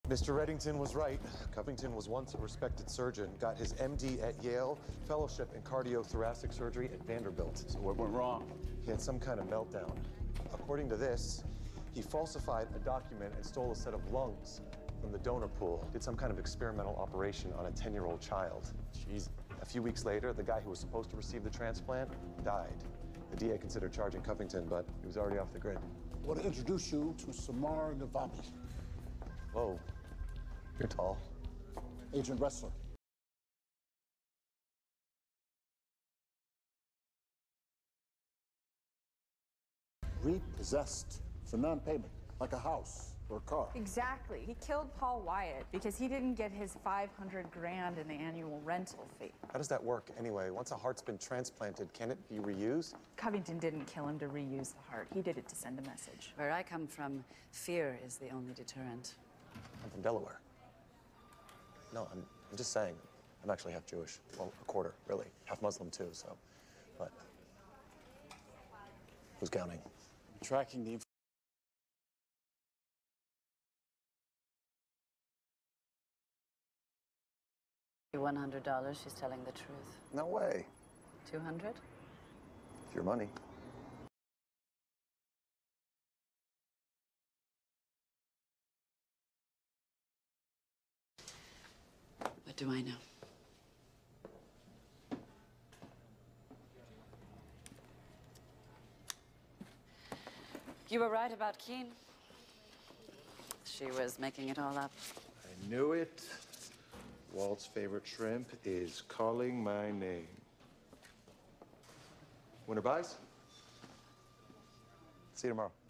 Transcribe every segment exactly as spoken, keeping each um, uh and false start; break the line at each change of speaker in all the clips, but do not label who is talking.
Mister Reddington was right. Covington was once a respected surgeon, got his M D at Yale, fellowship in cardiothoracic surgery at Vanderbilt.
So what went wrong?
He had some kind of meltdown. According to this, he falsified a document and stole a set of lungs from the donor pool. Did some kind of experimental operation on a ten-year-old child.
Jeez.
A few weeks later, the guy who was supposed to receive the transplant died. The D A considered charging Covington, but he was already off the grid.
I want to introduce you to Samar Navami,
Whoa, you're tall.
agent wrestler. Repossessed for non-payment, like a house or a car.
Exactly. He killed Paul Wyatt because he didn't get his five hundred grand in the annual rental fee.
How does that work anyway? Once a heart's been transplanted, can it be reused?
Covington didn't kill him to reuse the heart. He did it to send a message.
Where I come from, fear is the only deterrent.
I'm from Delaware. No, I'm, I'm just saying, I'm actually half Jewish. Well, a quarter, really. Half Muslim, too, so. But who's counting?
Tracking the
one hundred dollars, she's telling the truth.
No way.
two hundred?
It's your money.
What do I know? You were right about Keene. She was making it all up.
I knew it. Walt's favorite shrimp is calling my name. Winner buys?
See you tomorrow.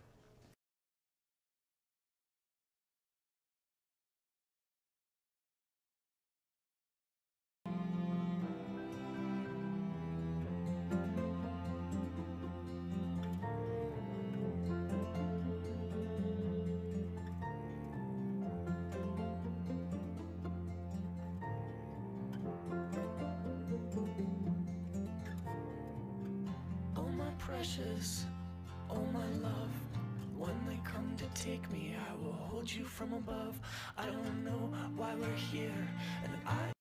Precious, oh my love, when they come to take me, I will hold you from above. I don't know why we're here, and I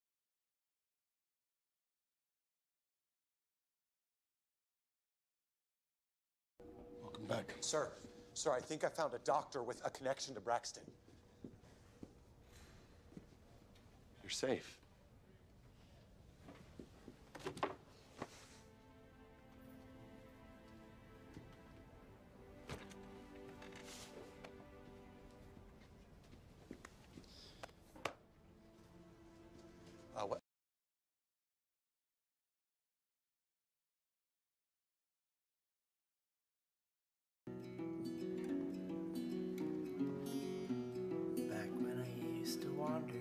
Welcome back.
Sir, sir, I think I found a doctor with a connection to Braxton.
You're safe.
Uh, what?
back when I used to wander,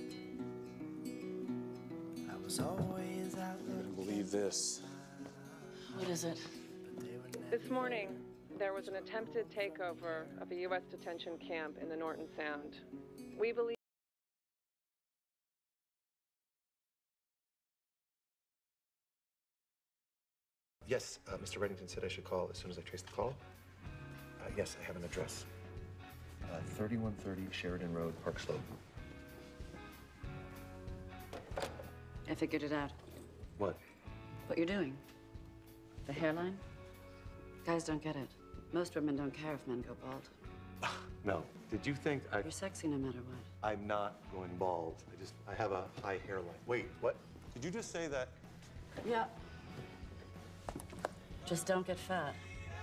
I was always out
I
looking.
believe this.
What is it?
But they were never
This morning, there was an attempted takeover of a U S detention camp in the Norton Sound. We believe
Yes, uh, Mister Reddington said I should call as soon as I trace the call. Uh, yes, I have an address. Uh, thirty-one thirty Sheridan Road, Park Slope.
I figured it out.
What?
What you're doing. The hairline? Guys don't get it. Most women don't care if men go bald.
No. Did you think I...
You're sexy no matter what.
I'm not going bald. I just, I have a high hairline. Wait, what? Did you just say that?
Yeah. Just don't get fat.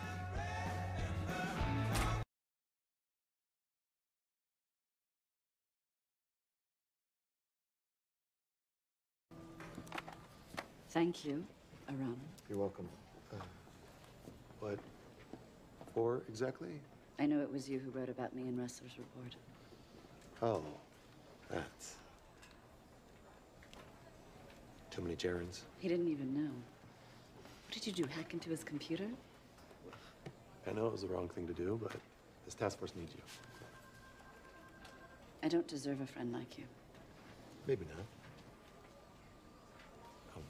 Thank you, Aram.
You're welcome. Uh, what for exactly?
I know it was you who wrote about me in Wrestler's Report.
Oh, that. Too many gerunds.
He didn't even know. What did you do, hack into his computer?
I know it was the wrong thing to do, but this task force needs you.
I don't deserve a friend like you.
Maybe not. Oh.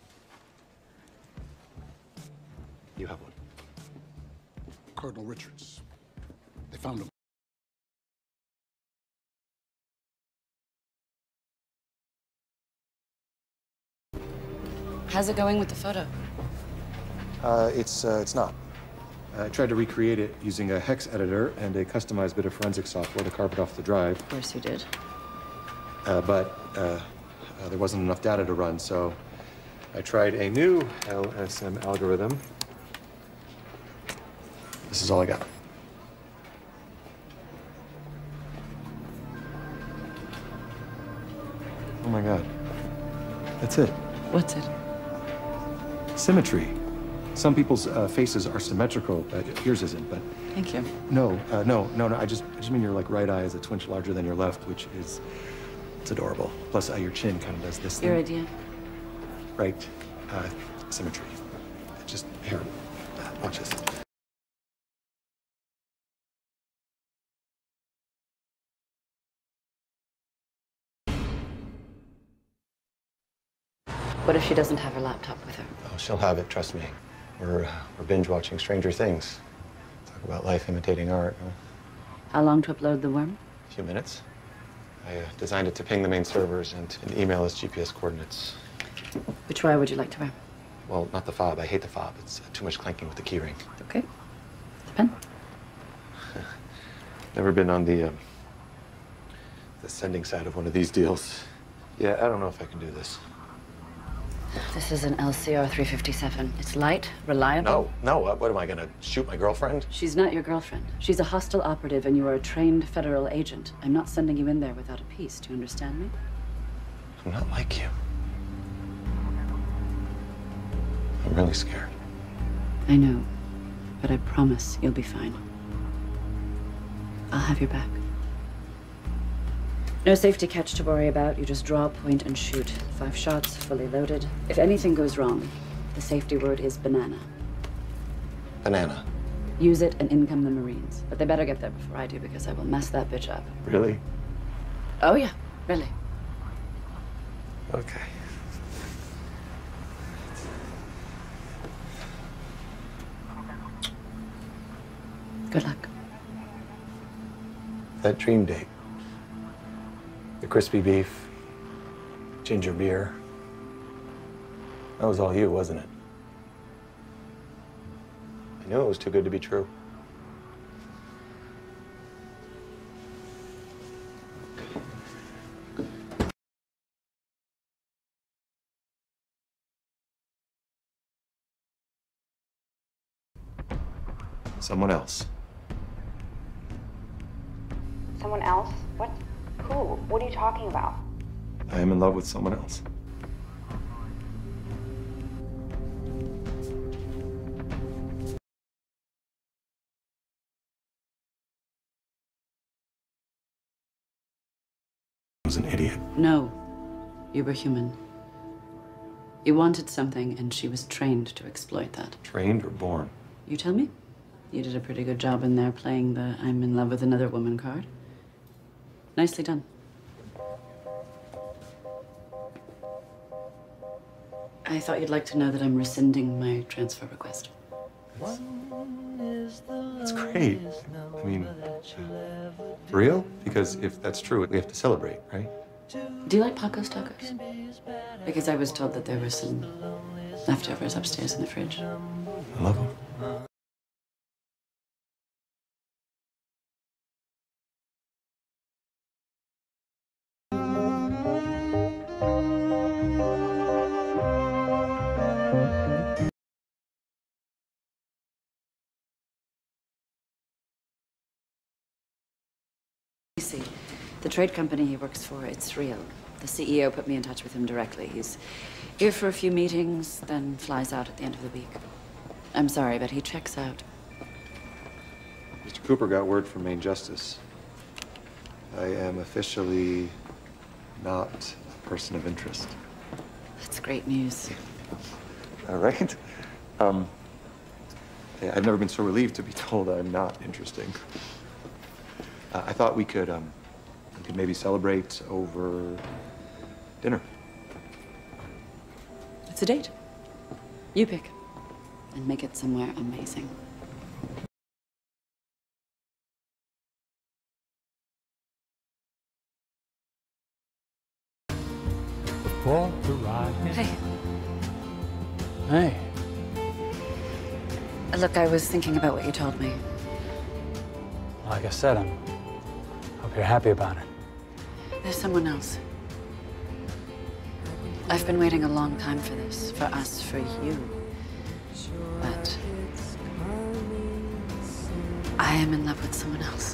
You have one.
Cardinal Richards. They found him.
How's it going with the photo?
Uh, it's, uh, it's not. I tried to recreate it using a hex editor and a customized bit of forensic software to carve it off the drive.
Of course you did.
Uh, but uh, uh, there wasn't enough data to run, so I tried a new L S M algorithm. This is all I got. Oh my God. That's it.
What's it?
Symmetry. Some people's uh, faces are symmetrical, but yours isn't, but...
Thank you.
No, uh, no, no, no, I just, I just mean your, like, right eye is a twinge larger than your left, which is, it's adorable. Plus, uh, your chin kind of does this thing.
Your idea?
Right. Uh, symmetry. Just, here, uh, watch this.
What if she doesn't have her laptop with her?
Oh, she'll have it, trust me. We're, uh, we're binge-watching Stranger Things. Talk about life imitating art. Huh?
How long to upload the worm?
A few minutes. I uh, designed it to ping the main servers and, and email us G P S coordinates.
Which wire would you like to wear?
Well, not the fob. I hate the fob. It's uh, too much clanking with the keyring.
Okay. The pen?
Never been on the, um, the sending side of one of these deals. Yeah, I don't know if I can do this.
This is an L C R three fifty-seven. It's light, reliable.
No, no. Uh, what am I gonna shoot my girlfriend?
She's not your girlfriend. She's a hostile operative, and you are a trained federal agent. I'm not sending you in there without a piece. Do you understand me?
I'm not like you. I'm really scared.
I know, but I promise you'll be fine. I'll have your back. No safety catch to worry about. You just draw, point, and shoot. Five shots, fully loaded. If anything goes wrong, the safety word is banana.
Banana.
Use it and in come the Marines. But they better get there before I do, because I will mess that bitch up.
Really?
Oh, yeah, really.
Okay.
Good luck.
That dream date. The crispy beef, ginger beer. That was all you, wasn't it? I knew it was too good to be true. Someone else.
Someone else? What? Who? What are you talking about?
I am in love with someone else. I was an idiot.
No, you were human. You wanted something, and she was trained to exploit that.
Trained or born?
You tell me? You did a pretty good job in there playing the I'm in love with another woman card. Nicely done. I thought you'd like to know that I'm rescinding my transfer request.
That's great. I mean, for real? Because if that's true, we have to celebrate, right?
Do you like Paco's tacos? Because I was told that there were some leftovers upstairs in the fridge.
I love them.
See, the trade company he works for, it's real. The C E O put me in touch with him directly. He's here for a few meetings, then flies out at the end of the week. I'm sorry, but he checks out.
Mister Cooper got word from Main Justice. I am officially not a person of interest.
That's great news.
All right. Um, I've never been so relieved to be told I'm not interesting. Uh, I thought we could, um, we could maybe celebrate over dinner.
It's a date. You pick. And make it somewhere amazing. Hey.
Hey.
Look, I was thinking about what you told me.
Like I said, I'm... hope you're happy about it.
There's someone else. I've been waiting a long time for this, for us, for you. But I am in love with someone else.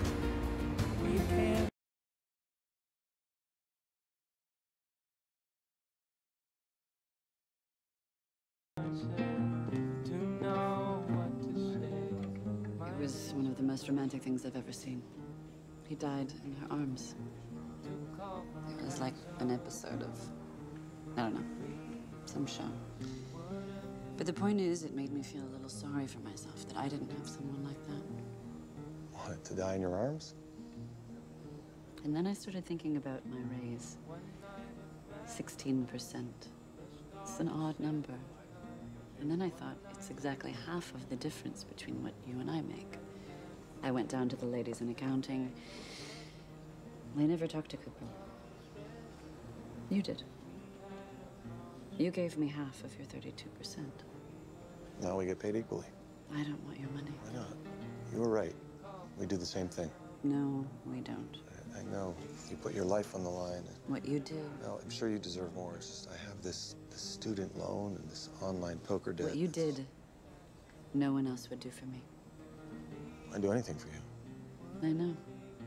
It was one of the most romantic things I've ever seen. He died in her arms. It was like an episode of, I don't know, some show. But the point is, it made me feel a little sorry for myself that I didn't have someone like that.
What, to die in your arms?
And then I started thinking about my raise. sixteen percent. It's an odd number. And then I thought, it's exactly half of the difference between what you and I make. I went down to the ladies in accounting. They never talked to Cooper. You did. You gave me half of your thirty-two percent.
Now we get paid equally.
I don't want your money.
Why not? You were right. We do the same thing.
No, we don't.
I, I know. You put your life on the line.
What you do.
No, I'm sure you deserve more. It's just I have this, this student loan and this online poker debt.
What you did, no one else would do for me.
I'd do anything for you.
I know.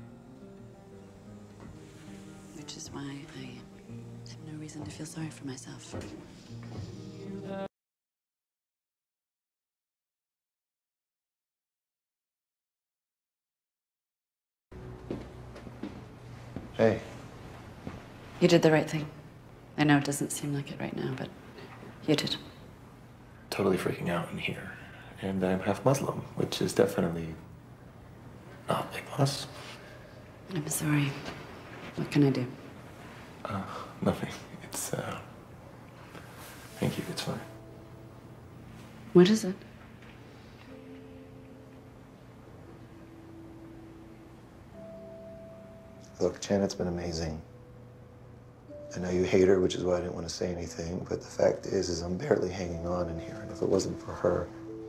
Which is why I have no reason to feel sorry for myself.
Hey.
You did the right thing. I know it doesn't seem like it right now, but you did.
Totally freaking out in here. And I'm half Muslim, which is definitely not a plus.
I'm sorry. What can I do?
Uh, nothing. It's, uh... Thank you, it's fine.
What is it?
Look, Janet's been amazing. I know you hate her, which is why I didn't want to say anything, but the fact is, is I'm barely hanging on in here, and if it wasn't for her...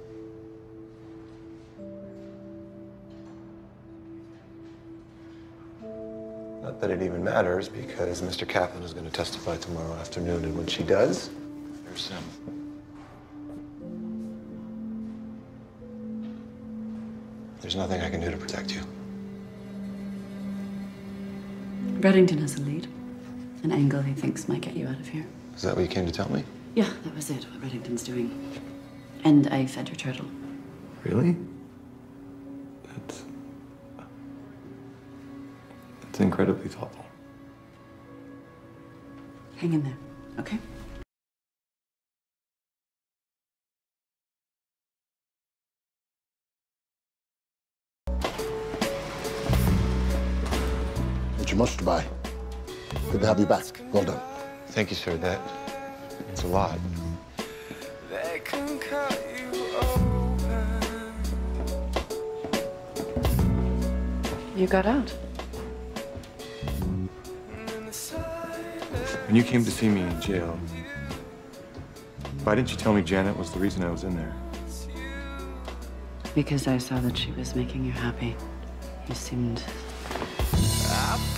Not that it even matters, because Mister Kaplan is going to testify tomorrow afternoon, and when she does, there's, um... there's nothing I can do to protect you.
Reddington has a lead. An angle he thinks might get you out of here.
Is that what you came to tell me?
Yeah, that was it, what Reddington's doing. And I fed your turtle.
Really? That's... That's incredibly thoughtful.
Hang in there, okay?
Not your much to buy. Good to have you back. Well done.
Thank you, sir. That means a lot.
They can cut you open.
You got out.
When you came to see me in jail, why didn't you tell me Janet was the reason I was in there?
Because I saw that she was making you happy. You seemed
I